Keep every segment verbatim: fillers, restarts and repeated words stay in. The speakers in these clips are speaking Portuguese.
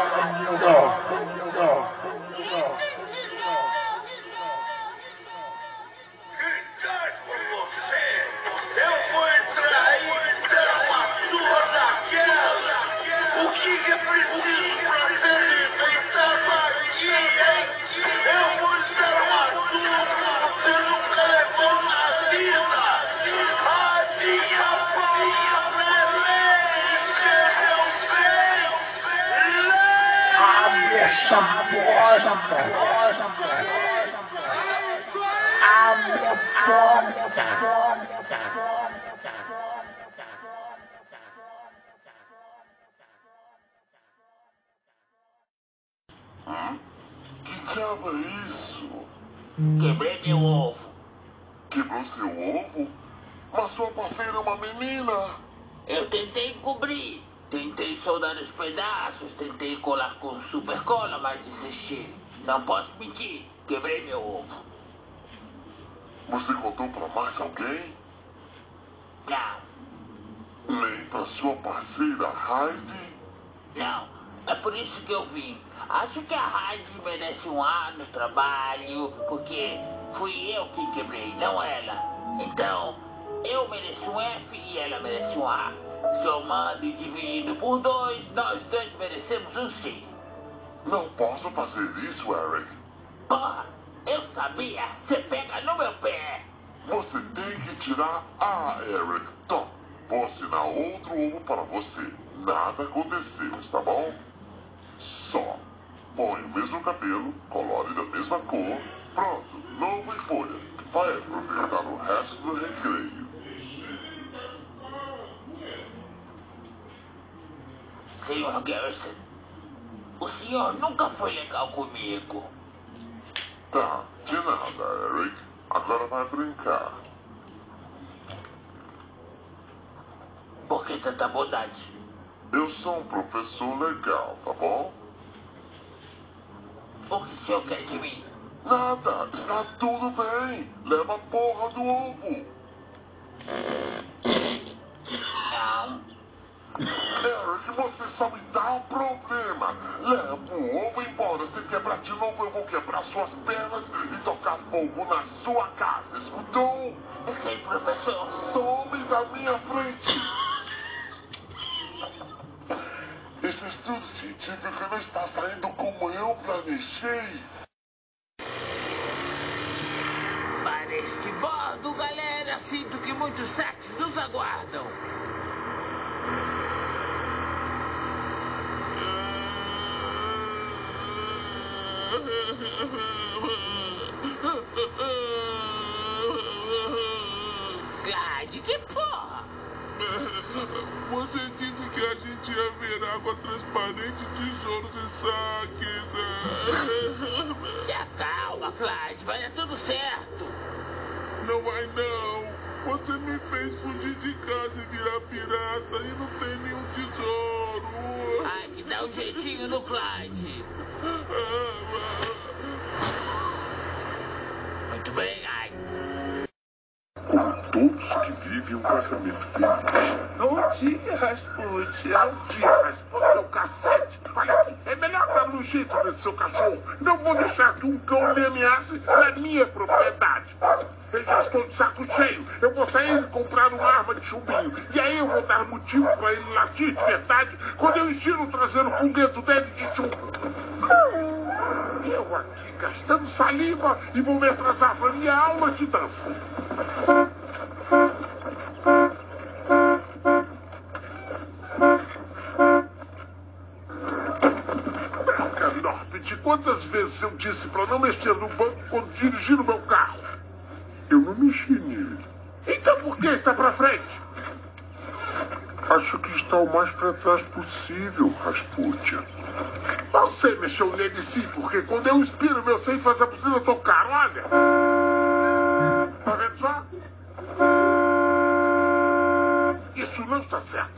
Essa porta, abre a porta. Hã? Que diabo é isso? Quebrei meu ovo. Quebrou seu ovo? Mas sua parceira é uma menina. Eu tentei cobrir. Tentei soldar os pedaços, tentei colar com super cola, mas desisti. Não posso mentir, quebrei meu ovo. Você contou pra mais alguém? Não, Nem pra sua parceira Heidi? não, é por isso que eu vim. Acho que a Heidi merece um A no trabalho, porque fui eu quem quebrei, não ela. Então, eu mereço um F e ela merece um A. Somando e dividindo por dois, nós dois merecemos um C. Não posso fazer isso, Eric. Porra, eu sabia, você pega no meu pé. Você tem que tirar A, Eric. Tom, vou assinar outro ovo para você. Nada aconteceu, está bom? Só põe o mesmo cabelo, colore da mesma cor. Pronto, novo em folha. Vai aproveitar o resto do recreio. Senhor Garrison, o senhor nunca foi legal comigo. Tá, de nada, Eric. Agora vai brincar. Por que tanta bondade? Eu sou um professor legal, tá bom? O que o senhor quer de mim? Nada, está tudo bem. Leva a porra do ovo. Não. Eric, você só me dá um problema. Leva o ovo embora. Se quebrar de novo, eu vou quebrar suas pernas e tocar fogo na sua casa. Escutou? Sei, professor. Some da minha frente. Esse estudo científico não está saindo como eu planejei. Para este bordo, galera, sinto que muitos sexos nos aguardam. Clyde, que porra? Você disse que a gente ia ver água transparente, tesouros e saques. Se acalma, Clyde, vai dar tudo certo. Não vai não. Você me fez fugir de casa e virar pirata e não tem nenhum tesouro. Ai, que dá um jeitinho no Clyde. Muito bem, ai. Como todos que vivem um casamento feliz. Bom dia, Rasputin. Bom dia, Rasputin, seu cacete. Olha aqui, é melhor dar um jeito nesse seu cachorro. Não vou deixar que um cão me ameace na minha propriedade. Eu já estou de saco cheio. Eu vou sair e comprar uma arma de chumbinho. E aí eu vou dar motivo para ele latir de verdade quando eu enchir o traseiro com o dedo dele de chumbo. Eu aqui gastando saliva e vou me atrasar para minha aula de dança. Branca Norbit, quantas vezes eu disse para não mexer no banco quando dirigir o meu carro? Eu não mexi nele. Então por que está para frente? Acho que está o mais para trás possível, Rasputin. Você mexeu nele sim, porque quando eu inspiro, meu seio faz a buzina tocar, olha. Tá vendo só? Isso não está certo.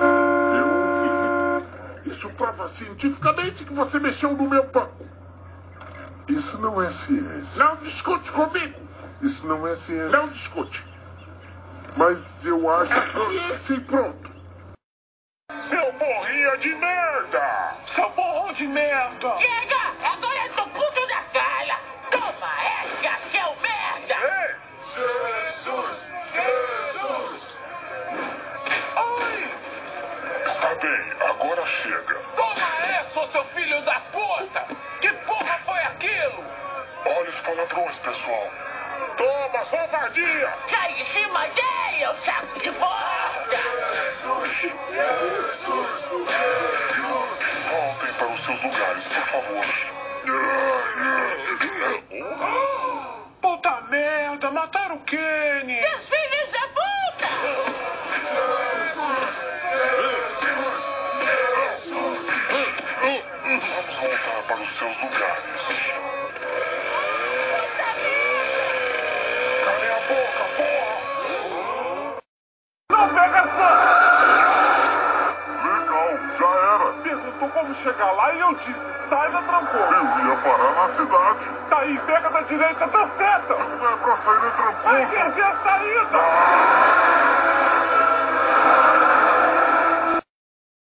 Eu ouvi. Isso prova cientificamente que você mexeu no meu banco. Isso não é ciência. Não discute comigo. Isso não é ciência. Não discute. Mas eu acho É que... ciência e pronto. Seu borrinha de merda! Seu borrão de merda! Chega! Agora eu tô puto da cara! Toma essa, seu merda! Ei! Jesus! Jesus! Ai! Está bem, agora chega. Toma essa, seu filho da puta! Que porra foi aquilo? Olha os palavrões, pessoal. Toma, sua vadia! Sai de cima dele, eu saco de bosta! Voltem para os seus lugares, por favor. Puta merda, mataram o Kenny! Seus filhos da puta! Vamos voltar para os seus lugares. Calem a boca, porra! Não pega essa! Legal, já era. Perguntou como chegar lá e eu disse, sai da trampola. Eu ia parar na cidade. Tá aí, pega da direita, tá certa! Não é pra sair da Vai tramposa. perder a saída!